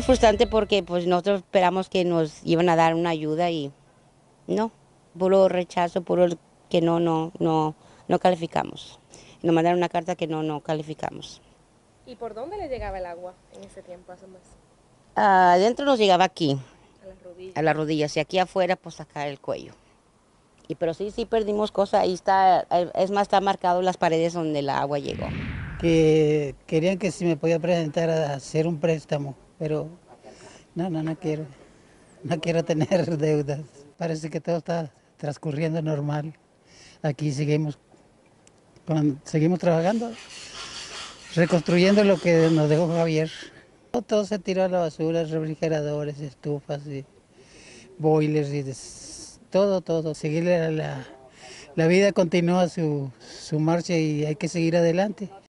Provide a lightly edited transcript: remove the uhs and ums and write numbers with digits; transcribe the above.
frustrante porque pues nosotros esperamos que nos iban a dar una ayuda y no, puro rechazo, puro que no calificamos. Nos mandaron una carta que no calificamos. ¿Y por dónde le llegaba el agua en ese tiempo, hace un mes? Adentro nos llegaba aquí, A las a rodillas. las rodillas, y aquí afuera pues acá el cuello. Y pero sí perdimos cosas, ahí está, es más, está marcado las paredes donde el agua llegó. Que querían que si me podía presentar a hacer un préstamo, pero no quiero. No quiero tener deudas. Parece que todo está transcurriendo normal. Aquí seguimos trabajando, reconstruyendo lo que nos dejó Javier. Todo se tiró a la basura, refrigeradores, estufas, y boilers, todo. Seguir la vida continúa su marcha y hay que seguir adelante.